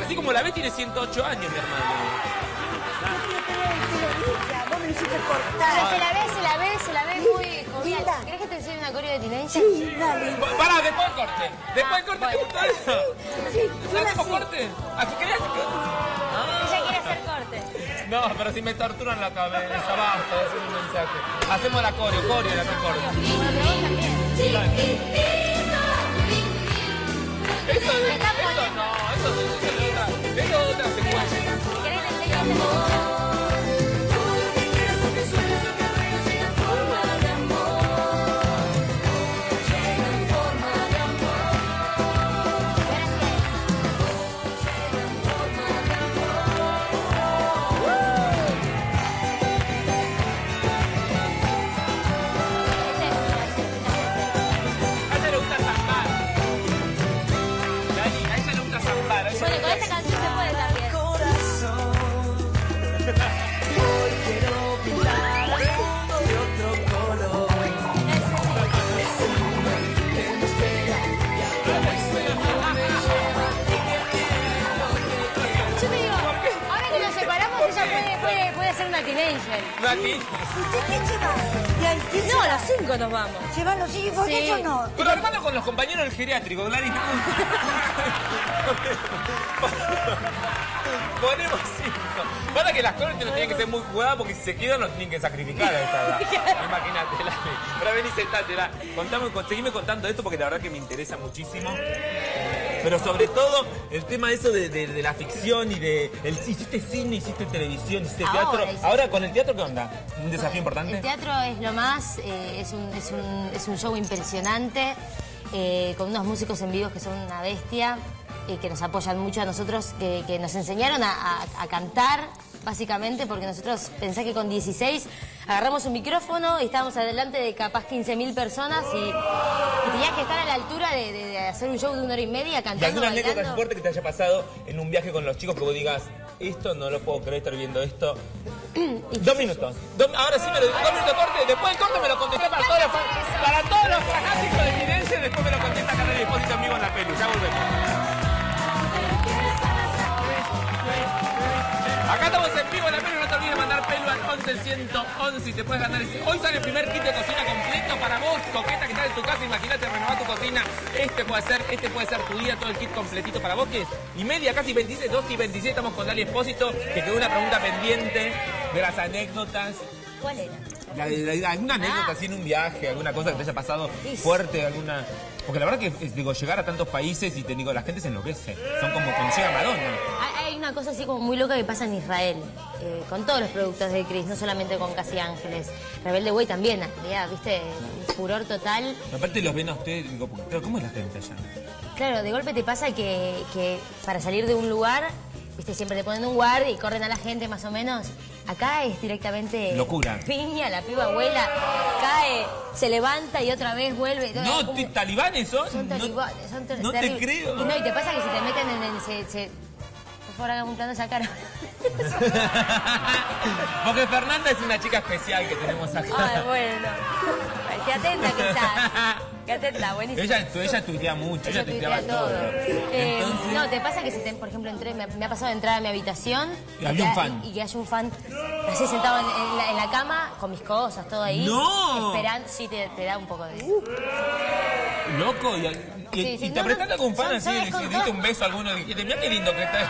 Así como la ves, tiene 108 años, mi hermano. Vos me hiciste cortar. Pero se la ve muy jovial. ¿Querés que te enseñe una coreo de Teenage? Sí, dale. Pará, después del corte. Después del corte, ¿te gustó eso? Sí, ¿No hacemos corte? ¿Así querías? Ella quiere hacer corte. No, pero si me torturan la cabeza, basta de hacer un mensaje. Hacemos la coreo la que corte. Bueno, pero vos también. Eso no, eso es otra secuencia. Si querés te enseño a hacer. Bueno, con esta canción se puede también. Hoy quiero pintar el mundo de otro color. Yo te digo, ahora que nos separamos, ella puede ser una teenager. ¿Nati? ¿Con quién se va? No, los 5 nos vamos. ¿Se van los hijos? ¿Por qué Sí. yo no? Pero hermano con los compañeros del geriátrico, Gladys. Ponemos 5. Para que las cosas no tienen que ser muy jugadas porque si se quedan nos tienen que sacrificar a esta edad. Imagínate, Lali. Pero vení, sentate, seguime contando esto porque la verdad que me interesa muchísimo. Pero sobre todo el tema de eso de la ficción y de... hiciste cine, hiciste televisión, hiciste teatro. Ahora, ¿con el teatro qué onda? ¿Un desafío importante? El teatro es lo más, es un show impresionante, con unos músicos en vivo que son una bestia, que nos apoyan mucho a nosotros, que nos enseñaron a cantar, básicamente, porque nosotros pensá que con 16 agarramos un micrófono y estábamos adelante de capaz 15.000 personas y tenías que estar a la altura de hacer un show de 1 hora y media ¿Y cantando, alguna anécdota bailando? fuerte que te haya pasado en un viaje con los chicos que vos digas, esto no lo puedo creer estar viendo esto? 2 minutos. Ahora sí me lo 2 minutos de corte, después del corte me lo contesté para todos los fanáticos de evidencia, después me lo contesta Carla Depósito en vivo en la peli. Ya volvemos. Acá estamos en vivo en la peli, no te olvides de mandar pelo al 11-111 y te puedes ganar ese. Hoy sale el primer kit de cocina completo para vos, coqueta que estás en tu casa, imagínate renovar tu cocina. Este puede ser tu día, todo el kit completito para vos, que es y media, casi 26, 2 y 26, estamos con Lali Espósito, que quedó una pregunta pendiente de las anécdotas. ¿Cuál era? ¿Alguna anécdota así en un viaje, alguna cosa que te haya pasado fuerte, alguna...? Porque la verdad que, digo, llegar a tantos países y te digo, la gente se enloquece. Son como cuando llega Madonna. Hay una cosa así como muy loca que pasa en Israel, con todos los productos de Chris, no solamente con Casi Ángeles. Rebelde Way también, ya, viste, furor total. Aparte los ven a ustedes, digo, porque, claro, ¿cómo es la gente allá? Claro, de golpe te pasa que para salir de un lugar, viste, siempre te ponen un guardia y corren a la gente más o menos. Acá es directamente... locura. Piña, la piba vuela, cae, se levanta y otra vez vuelve. No, como... ¿talibanes son? Son talibanes, son no terribles. te creo. Y no, y te pasa que si te meten en el... Por favor, hagan un plano esa cara. Porque Fernanda es una chica especial que tenemos acá. Ay, bueno. Ay, qué atenta que estás. Qué atenta, buenísimo. Ella tuitea mucho, ella tuitea todo. Entonces... No, te pasa que si, por ejemplo, me ha pasado de entrar a mi habitación y había un fan. Y que haya un fan así sentado en la cama, con mis cosas, todo ahí. ¡No! Esperando, sí, te da un poco de... Loco, y te apretaste con un fan así, le diste un beso a alguno y dijiste, mira qué lindo que está.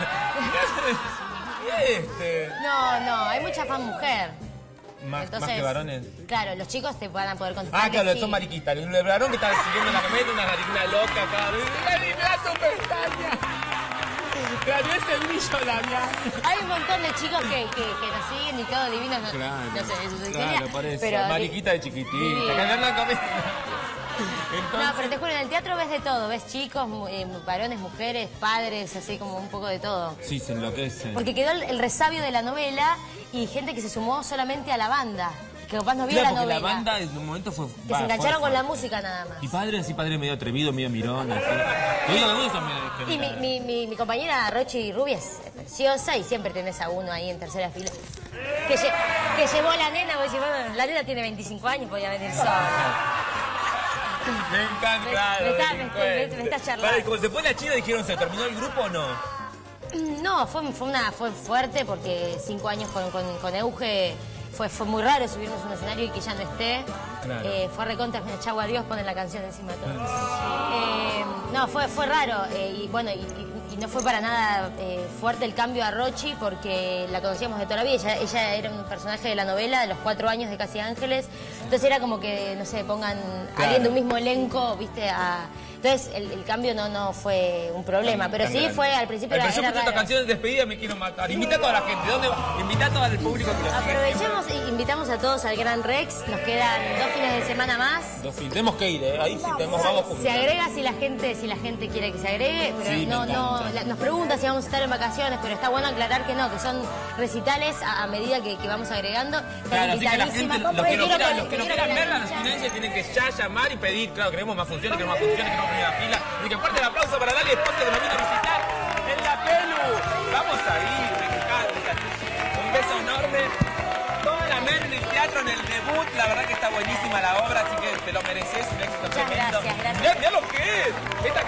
No, hay mucha fan mujer. Más que varones. Claro, los chicos te van a poder contestar. Ah, claro, sí. son mariquitas. El varón que está siguiendo la camioneta, una mariquina loca acá. ¡Mira tu pestaña! Claro, es el brillo labial. Hay un montón de chicos que nos siguen y todo divinos. Claro, no sé, eso es claro, genial, por eso. pero, mariquita de chiquitita. Callando la cabeza. Entonces... No, pero te juro, en el teatro ves de todo. Ves chicos, varones, mujeres, padres, así como un poco de todo. Sí, se enloquecen. Porque quedó el resabio de la novela y gente que se sumó solamente a la banda. Que capaz no vio la novela. La banda en un momento fue... Que se engancharon con la música nada más. Y padre medio atrevido, medio mirón. Así. Y mi compañera Rochi Rubia es preciosa y siempre tenés a uno ahí en tercera fila. Que llevó a la nena, vos decís, bueno, la nena tiene 25 años, podía venir sola. Me encanta. Me está charlando. Vale, como se fue la China, dijeron, ¿se terminó el grupo o no? No, fue fuerte porque 5 años con Euge fue muy raro subirnos a un escenario y que ya no esté. Claro. Fue recontra, chau adiós, ponen la canción encima de todo. No, fue raro y bueno, y no fue para nada fuerte el cambio a Rochi porque la conocíamos de toda la vida. Ella era un personaje de la novela de los 4 años de Casi Ángeles. Entonces era como que, no sé, pongan a alguien de un mismo elenco, ¿viste? Entonces el cambio no fue un problema, pero sí fue al principio Pero yo era escucho esta raro. canción de despedida me quiero matar. Invita a toda la gente. ¿Dónde va? Invita a todo el público que lo sigue. Aprovechamos e invitamos a todos al Gran Rex. Nos quedan 2 fines de semana más. Tenemos que ir, ¿eh? Ahí sí tenemos, vamos juntos. Se agrega si la gente quiere que se agregue, pero Sí, nos pregunta si vamos a estar en vacaciones, pero está bueno aclarar que no, que son recitales a medida que vamos agregando. Claro, así que la gente, Invitadísima. los que no Te quieran ver la abstinencia tienen que ya llamar y pedir. Claro, queremos más funciones, queremos primera fila. Así que fuerte el aplauso para Dali Esponte que nos viene a visitar en la Pelu. Vamos a ir, me encanta. Un beso enorme. Toda la men del teatro en el debut, la verdad que está buenísima la obra, así que te lo mereces, un éxito tremendo. Gracias. Mirá lo que es. Esta